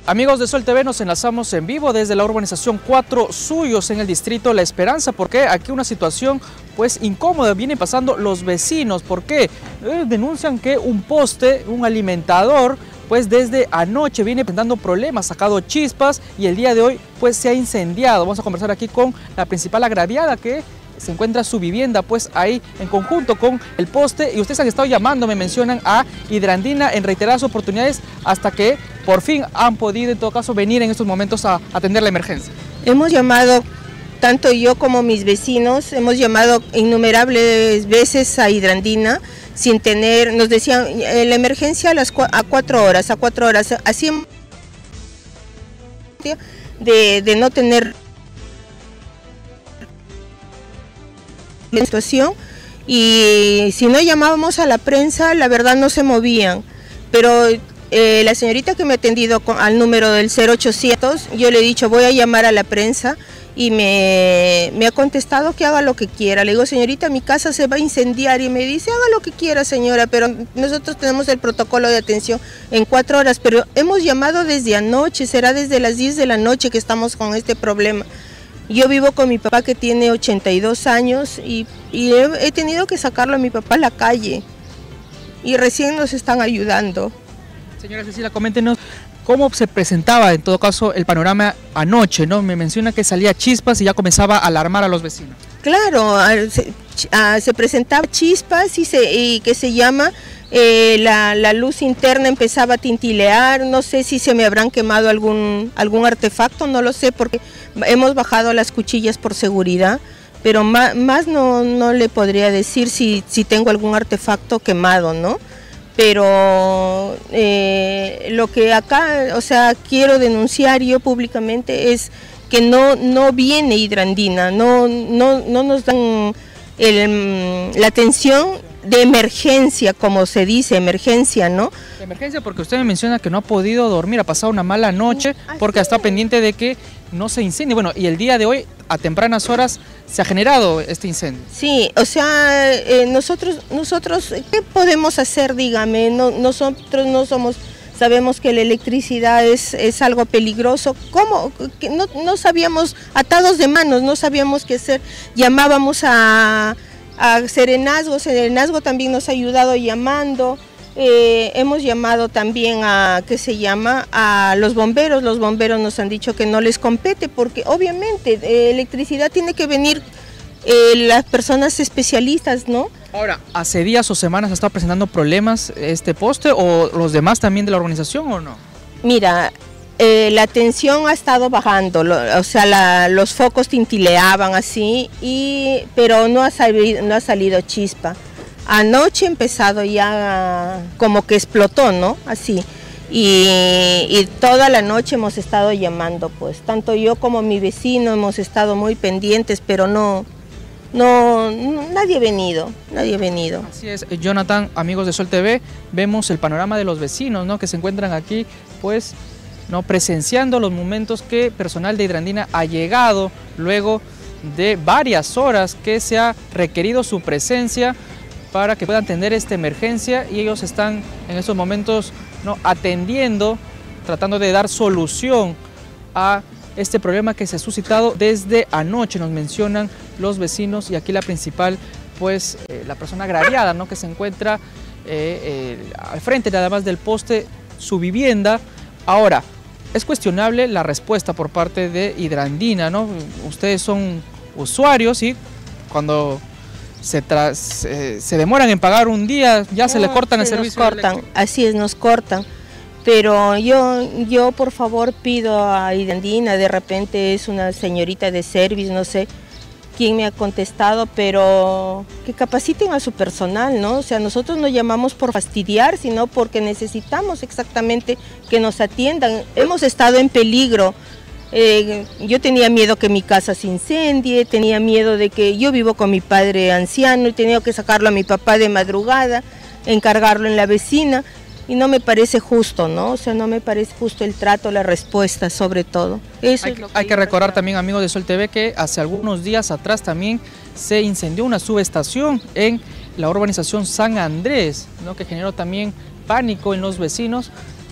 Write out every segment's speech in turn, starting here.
Amigos de Sol TV, nos enlazamos en vivo desde la urbanización Cuatro Suyos en el distrito La Esperanza, porque aquí una situación pues incómoda viene pasando los vecinos. ¿Por qué? Denuncian que un poste, un alimentador, pues desde anoche viene presentando problemas, sacado chispas y el día de hoy pues se ha incendiado. Vamos a conversar aquí con la principal agraviada que se encuentra su vivienda pues ahí en conjunto con el poste, y ustedes han estado llamando, me mencionan, a Hidrandina en reiteradas oportunidades hasta que por fin han podido en todo caso venir en estos momentos a atender la emergencia. Hemos llamado, tanto yo como mis vecinos, hemos llamado innumerables veces a Hidrandina sin tener, nos decían la emergencia a 4 horas, así de no tener la situación, y si no llamábamos a la prensa, la verdad no se movían, pero la señorita que me ha atendido al número del 0800, yo le he dicho voy a llamar a la prensa y me ha contestado que haga lo que quiera. Le digo, señorita, mi casa se va a incendiar, y me dice haga lo que quiera, señora, pero nosotros tenemos el protocolo de atención en 4 horas, pero hemos llamado desde anoche, será desde las 10 de la noche que estamos con este problema. Yo vivo con mi papá que tiene 82 años y he tenido que sacarlo a mi papá a la calle y recién nos están ayudando. Señora Cecilia, coméntenos cómo se presentaba en todo caso el panorama anoche, ¿no? Me menciona que salía chispas y ya comenzaba a alarmar a los vecinos. Claro, se presentaba chispas y que se llama, la luz interna empezaba a tintilear, no sé si se me habrán quemado algún artefacto, no lo sé, porque hemos bajado las cuchillas por seguridad, pero más no le podría decir si tengo algún artefacto quemado, ¿no? Pero lo que acá, o sea, quiero denunciar yo públicamente es que no viene Hidrandina, no nos dan la atención de emergencia, como se dice, emergencia, ¿no? De emergencia, porque usted me menciona que no ha podido dormir, ha pasado una mala noche, porque está pendiente de que no se incendie. Bueno, y el día de hoy, a tempranas horas, se ha generado este incendio. Sí, o sea, nosotros, ¿qué podemos hacer? Dígame, nosotros no somos, sabemos que la electricidad es algo peligroso. ¿Cómo? Que no sabíamos, atados de manos, no sabíamos qué hacer. Llamábamos a Serenazgo también nos ha ayudado llamando. Hemos llamado también a los bomberos nos han dicho que no les compete, porque obviamente electricidad tiene que venir las personas especialistas, ¿no? Ahora, ¿hace días o semanas ha estado presentando problemas este poste o los demás también de la organización o no? Mira, la tensión ha estado bajando, o sea, los focos tintileaban así, pero no ha salido chispa. Anoche ha empezado ya como que explotó, ¿no? Así. Y toda la noche hemos estado llamando, pues, tanto yo como mi vecino hemos estado muy pendientes, pero nadie ha venido. Así es, Jonathan, amigos de Sol TV, vemos el panorama de los vecinos, ¿no? Que se encuentran aquí, pues, ¿no? Presenciando los momentos que personal de Hidrandina ha llegado luego de varias horas que se ha requerido su presencia para que puedan atender esta emergencia, y ellos están en estos momentos, ¿no? Atendiendo, tratando de dar solución a este problema que se ha suscitado desde anoche, nos mencionan los vecinos, y aquí la principal, pues la persona agraviada, ¿no? Que se encuentra al frente nada más del poste, su vivienda. Ahora, es cuestionable la respuesta por parte de Hidrandina, ¿no? Ustedes son usuarios y cuando se demoran en pagar un día, ya se le cortan el servicio. Nos cortan, así es, nos cortan. Pero yo por favor pido a Hidrandina, de repente es una señorita de service, no sé quién me ha contestado, pero que capaciten a su personal, ¿no? O sea, nosotros no llamamos por fastidiar, sino porque necesitamos exactamente que nos atiendan. Hemos estado en peligro. Yo tenía miedo que mi casa se incendie, tenía miedo de que yo vivo con mi padre anciano y tenía que sacarlo a mi papá de madrugada, encargarlo en la vecina. Y no me parece justo, ¿no? O sea, no me parece justo el trato, la respuesta, sobre todo. Hay que recordar también, amigos de Sol TV, que hace algunos días atrás también se incendió una subestación en la urbanización San Andrés, ¿no? Que generó también pánico en los vecinos,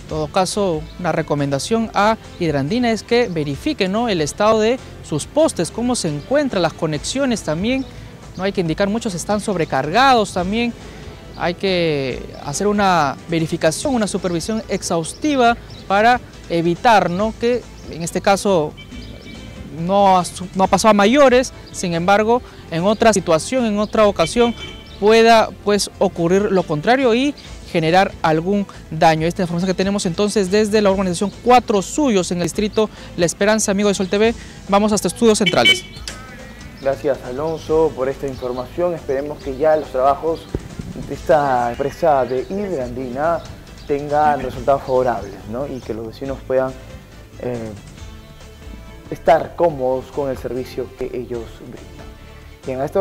En todo caso, una recomendación a Hidrandina es que verifiquen, ¿no?, el estado de sus postes, cómo se encuentran las conexiones también. No hay que indicar, muchos están sobrecargados también. Hay que hacer una verificación, una supervisión exhaustiva para evitar, ¿no?, que en este caso no ha pasado a mayores. Sin embargo, en otra situación, en otra ocasión, pueda pues ocurrir lo contrario y generar algún daño. Esta información que tenemos entonces desde la organización Cuatro Suyos en el distrito La Esperanza. Amigos de Sol TV, vamos hasta estudios centrales. Gracias, Alonso, por esta información. Esperemos que ya los trabajos de esta empresa de Hidrandina tengan resultados favorables, ¿no?, y que los vecinos puedan estar cómodos con el servicio que ellos brindan. Bien, a esta